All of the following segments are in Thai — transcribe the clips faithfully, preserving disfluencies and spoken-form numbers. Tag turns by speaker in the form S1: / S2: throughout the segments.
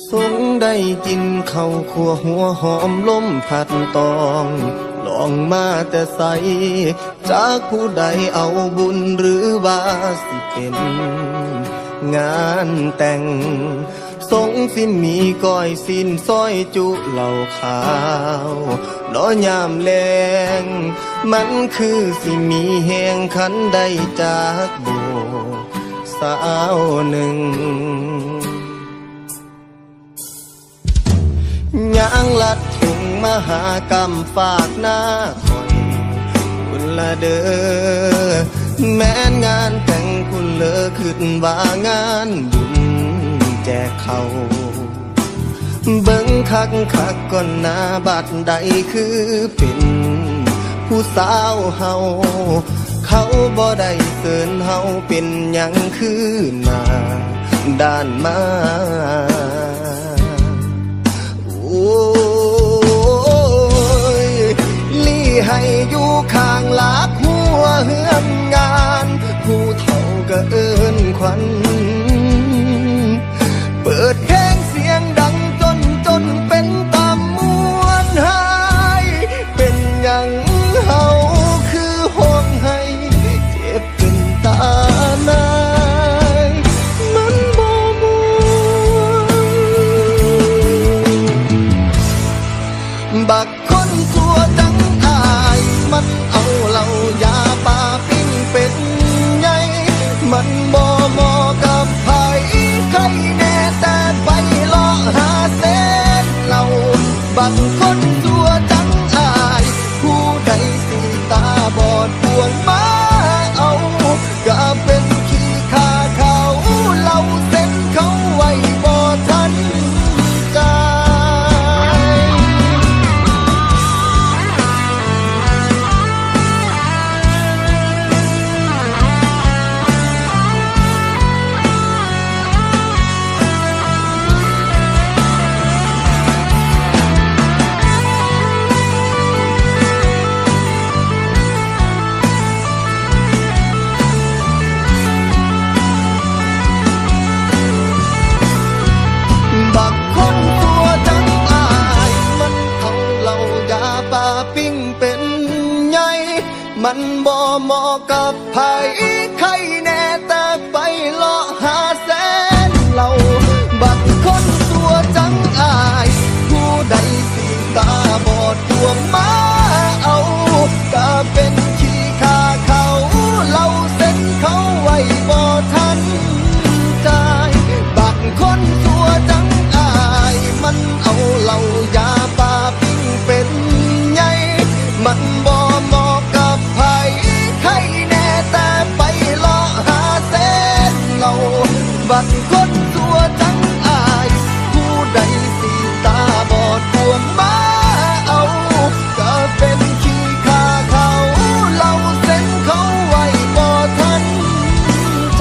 S1: สงได้กินข้าวขัวหัวหอมลมพัดตองลองมาแต่ใสจากผู้ใดเอาบุญหรือว่าสิเป็นงานแต่งสงสิมีก้อยสินซอยจุเหล่าขาวล้อยามแรงมันคือสิมีแหงขันได้จากโบสาวหนึ่งยางลัดถุงมหากรรมฝากหน้าคอยคุณละเด้อแม้นงานแต่งคุณเลอขึ้นว่างานบุญแจกเขาเบิ่งคักคักก่อนหน้าบัดใดคือเป็นผู้สาวเฮาเขาบ่ได้เสินเฮาเป็นหยังคือหน้าด้านมาโอ้ยลี่ให้อยู่ข้างหลักหัวเฮือนงานผู้เฒ่าก็เอิ้นขวัญเปิดเพลงเสียงดังจนจนเป็นตามวนหายเป็นหยังเฮาคือห้องให้เจ็บจนตานายมันบ่ม่วนบักคนสัวจังอายมันเอาเหล้ายาปาปิ้งเป็นไงมันบ่เหมาะกับไผใครแน่แต่ไปเลาะหาเส้นเหล้าบักคนสัวจังอายผู้ใดสิตาบอดพวงมาเอาก็เป็นขี้ข้าเขาเหล้าเส้นเขาไว้บ่ทันใจบักคนตัวจังอายมันเอาเหล้ายาปาปิ้งเป็นไงมันบ่เหมาะกับไผใครแน่แต่ไปเลาะหาแสนเหล้าบักคนตัวจังอายผู้ใดสิตาบอดดวงมาเอาก็เป็นขี้ข้าเขาเหล้าเส้นเขาไว้บ่ทันใจบักคนตัวจังอายมันเอาเหล้ายาปาปิ้งเป็นไงมันบ่เหมาะกับไผใครแน่แต่ไปเลาะหาเส้นเหล้าบักคนตัวจังอายผู้ใดสิตาบอดดวงมาเอาก็เป็นขี้ข้าเขาเหล้าเส้นเขาไว้บ่ทันใจ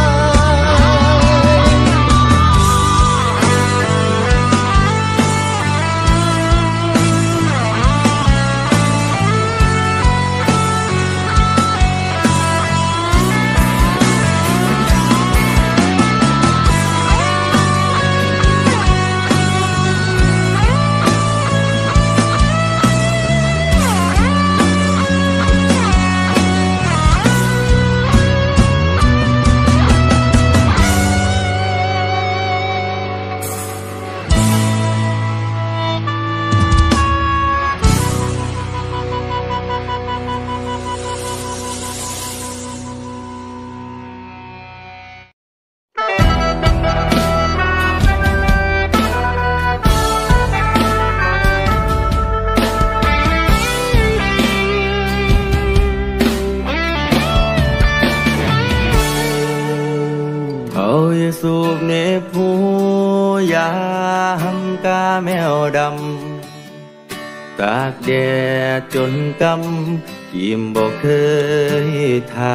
S1: สูบเนบหูยามกาแมวดำตากแดดจนกำยิ้มบอกเคยทา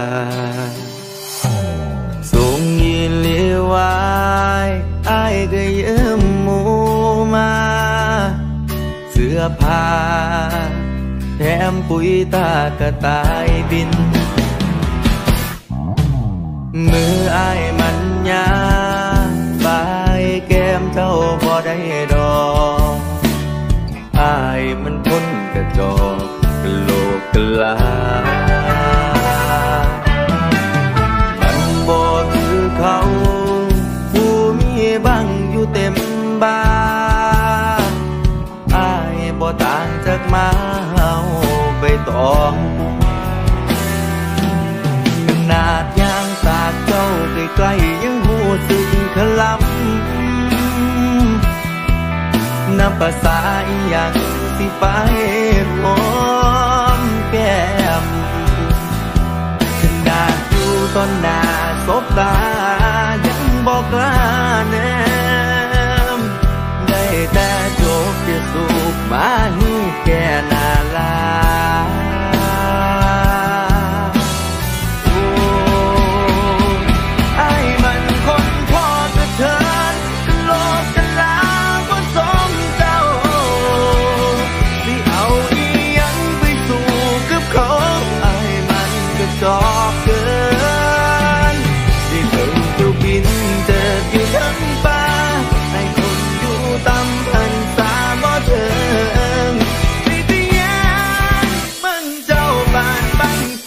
S1: ส่งยินเลี้ยวายอ้ายก็เยิ้มหมูมาเสื้อผ้าแถมปุ๋ยตากระต่ายบินมืออ้ายมันยาบายแก้มเจ้า
S2: ลามันบ่คือเขาผู้มีบังอยู่เต็มบ้านอ้ายบ่ต่างจากหมาเฮาใบตองขนาดยางสากเจ้าใกล้ๆยังหูสึกขลับนับภาษาอีหยังสิไปหอมแก้มขนาดอยู่ตอนหน้าสบตายังบอกกล้าแนมได้แต่โจกจะสูบมาให้แก่นาลาจอกเกินที่ถึงจะบินเดินอยู่ทั้งฟ้าให้คนอยู่ต่ำพันสาบ่ถึงสิเตียนมันเจ้าบ้านบังไฟ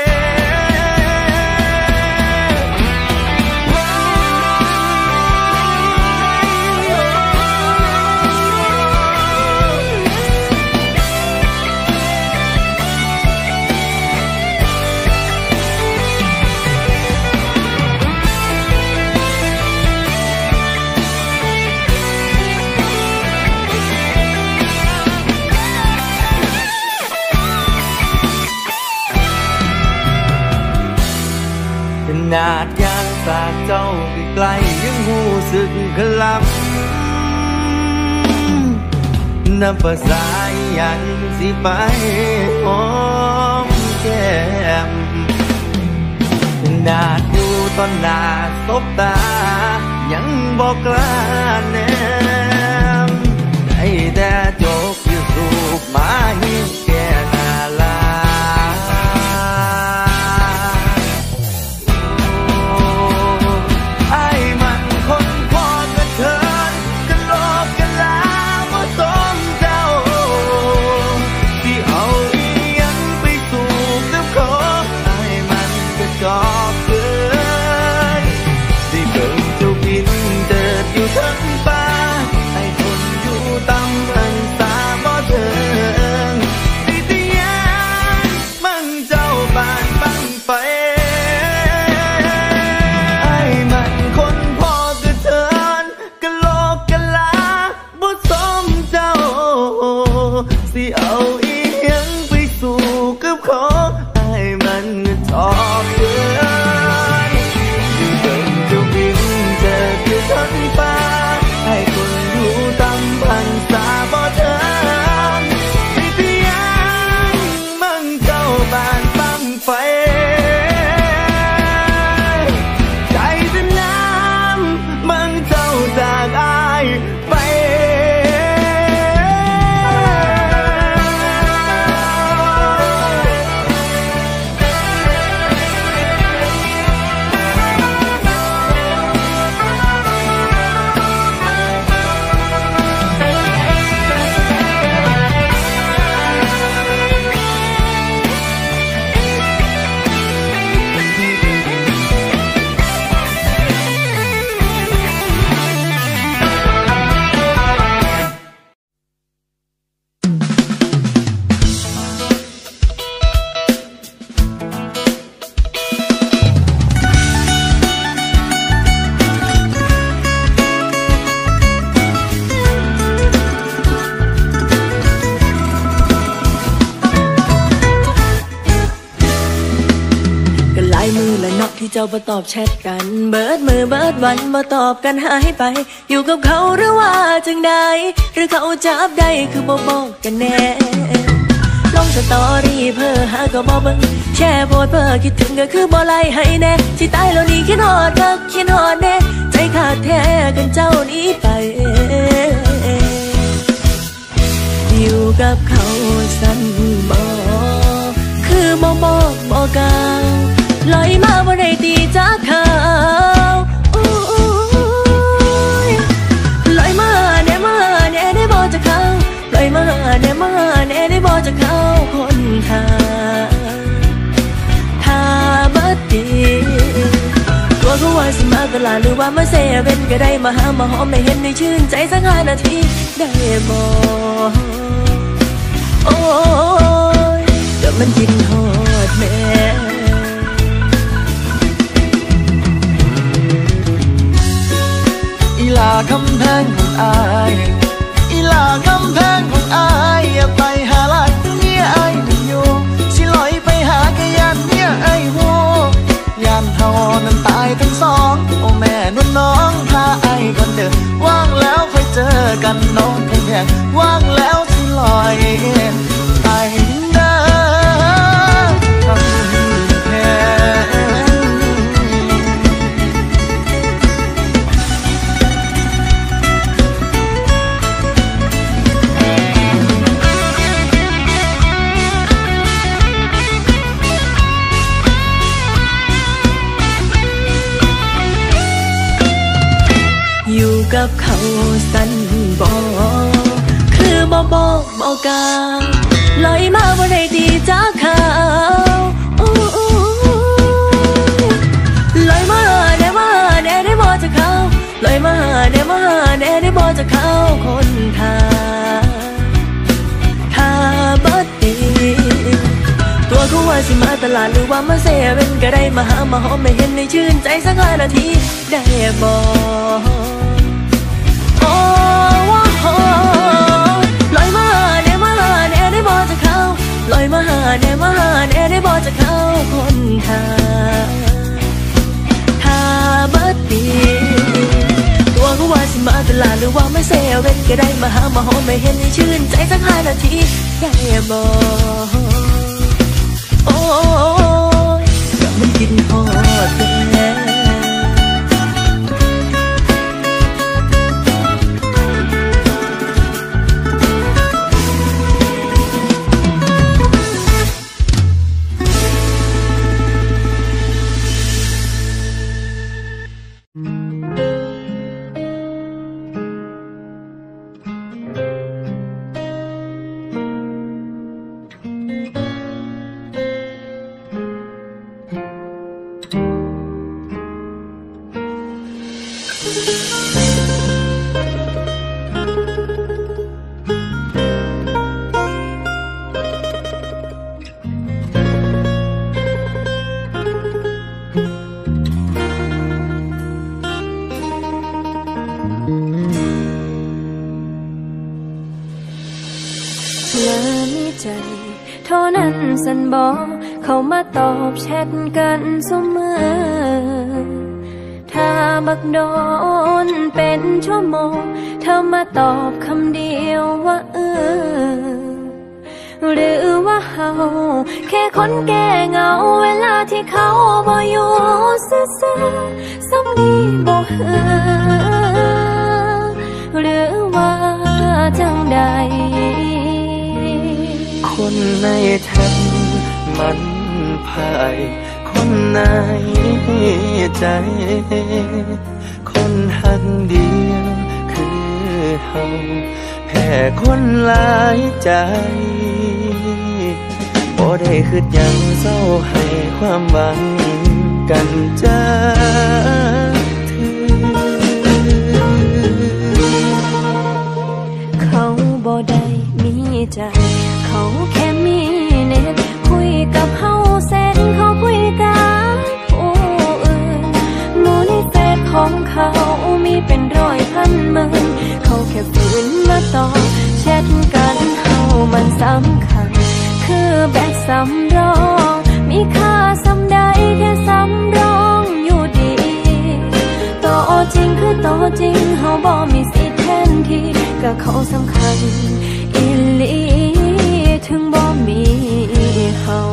S2: ขนาดยางสากเจ้าใกล้ยังหูสึกขลับนับภาษาอย่างสิไปหอมแก้มขนาดอยู่ตอนหน้าสบตายังบอกกล้าแนมได้แต่โจกอยู่สูบมาให้แก่นาลาจอกเกินที่เกิดจะบินเดินอยู่ทั้งฟ้าให้คนอยู่ต่ำพันสาบ่ถึงสิเตียนมันเจ้าบ้านบังไฟไอ้มันคนพอกระเทินกะโลกกะลาบ่สมเจ้าสิเอาอีหยังไปสู่กับเขาไอ้มันจอกเกินที่เดินจะบินเจอที่ทั้งฟ้าให้คนอยู่ต่ำพันสาบ่ถึงสิเตียนมันเจ้าบ้านบังไฟใจเป็นน้ำมันเจ้าจากอายไปที่เจ้าบ่ตอบแชทกันเบิดมือเบิดวันบ่ตอบกันหายไปอยู่กับเขาหรือว่าจังใดหรือเขาจับได้คือบ่บอกกันแน่ลงสตอรี่เพ้อหาก็บ่เบิ่งแชร์โพสเพ้อคิดถึงก็คือบ่ไล่ให้แน่สิตายแล้วนี่คิดฮอดคักคิดฮอดแน่ใจขาดแท้กันเจ้านี้ไปอยู่กับเขาสั่นบ่คือบ่บอกบ่กล่าวลอยมาบ่ได้ตีจากเขาลอยมาแน่มาแน่ได้บ่จากเขาลอยมาแน่มาแน่ได้บ่จากเขาคนทาง
S3: ตลาดหรือว่ามาเซเว่นก็ได้มาหามาหอมไม่เห็นในชื่นใจสักห้านาทีได้บ่โอ้ยแต่มันกินฮอดแม่
S2: อีลาคำแพงของอายอีลาคำแพงของอายอย่าไปหาลัดเนี่ยอายไม่อยู่สิลอยไปหากะยันเนี่ยไอ้โหยานเฮานั้นตายทั้งสองโอ้แม่นุ่นน้องพาไอ้ก่อนเด้อว่างแล้วค่อยเจอกันน้องแพงว่างแล้วสิลอยไปเด้อคำแพง
S3: อยู่กับเขาสันบอกคือบ่บอกบอกกาลอยมาบ่ได้ดีจากเขาลอยมาแน่มาแน่ได้บ่จากเขาลอยมาแน่มาแน่ได้บ่จากเขาคนทาทาบัดดีตัวเขาว่าสิมาตลาดหรือว่ามาเซเว่นก็ได้มาหามาหอมไม่เห็นในชื่นใจสักห้านาทีได้บ่โอ้โหลอยมาแน่มาแน่ได้บ่จากเขาลอยมาแน่มาแน่ได้บ่จากเขาคนทาทาบัดดีตัวเขาว่าสิมาตลาดหรือว่ามาเซเว่นก็ได้มาหามาหอมไม่เห็นในชื่นใจสักห้านาทีได้บ่โอ้ยมันกินฮอดแม่เท่านั้นสันบอกเขามาตอบแชทกันเสมอถ้าบักโดนเป็นชั่วโมงเธอมาตอบคำเดียวว่าเออหรือว่าเฮาแค่คนแก่เงาเวลาที่เขาบ่อยู่ซื่อๆซ้ำดีบ่เหือหรือว่าจังใด
S2: คนในแทนมันพายคนในใจคนหักเดียวคือเฮาแพ้คนหลายใจบ่ได้คิดหยังเศร้าให้ความหวังกันจ้า
S3: เขาบ่ได้มีใจเขาแค่มีเน็ตคุยกับเฮาเส้นเขาคุยกับผู้อื่นหนูในเฟซของเขามีเป็นร้อยพันหมื่นเขาแค่ฝืนมาตอบแชทกันเฮามันสำคัญคือแบตสำรองมีค่าสำใดแค่สำรองอยู่ดีต่อจริงคือต่อจริงเฮาบ่มีสิทธิ์แทนที่กับเขาสำคัญอีหลีถึงบ่มีเฮา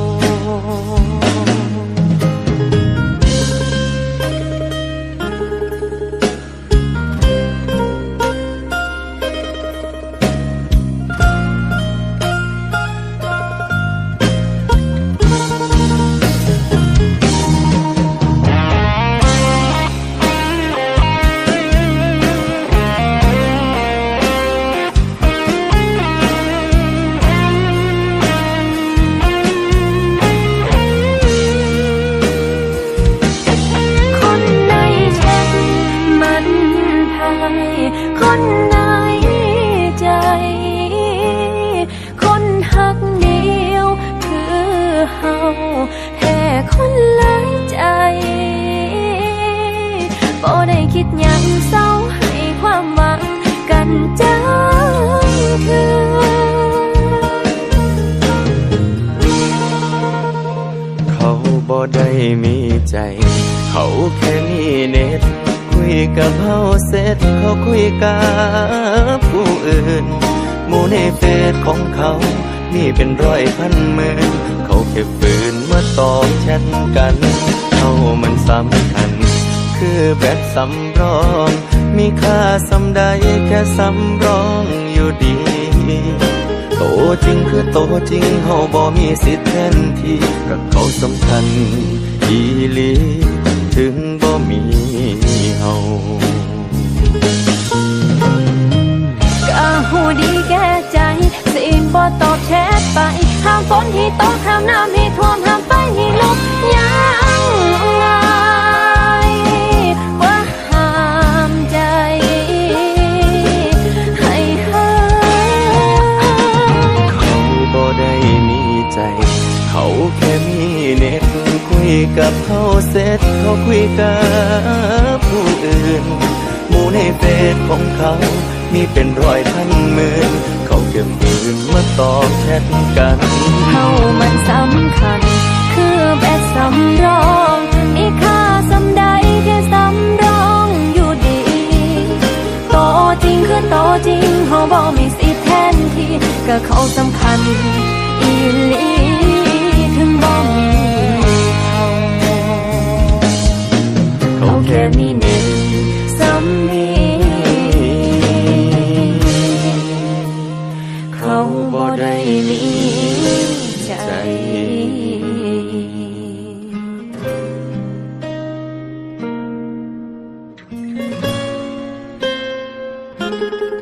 S2: ใจเขาแค่มีเน็ตคุยกับเฮาเสร็จเขาคุยกับผู้อื่นหมู่ในเฟซของเขามีเป็นร้อยพันหมื่นเขาแค่ฝืนมาตอบแชทกันเขามันสำคัญคือแบบสำรองมีค่าสำใดแค่สำรองอยู่ดีโตจริงคือโตจริงเฮาบ่มีสิทธิ์แทนที่กับเขาสำคัญอีหลีถึงบ่มีเฮา
S3: ก็หูดีแก่ใจสิบ่ตอบแชทไปห้ามฝนให้ตกห้ามน้ำให้ท่วมห้ามไฟให้ลุกยังไงว่าห้ามใจให้หาย
S2: เขาบ่ได้มีใจเขาแค่มีเน็ตคุยกับเขาเสร็จเขาคุยกับผู้อื่นหมู่ในเฟซของเขามีเป็นร้อยพันหมื่นเขาเก็บปืนมาตอบแชทกัน
S3: เฮามันสำคัญคือแบบสำรองมีค่าสำใดแค่สำรองอยู่ดีโตจริงคือโตจริงเฮาบ่มีสิทธิ์แทนที่ก็เขาสำคัญอีหลีถึงบ่มีเขาแค่มีเน็ตสำนีเขาบ่ได้มีใจ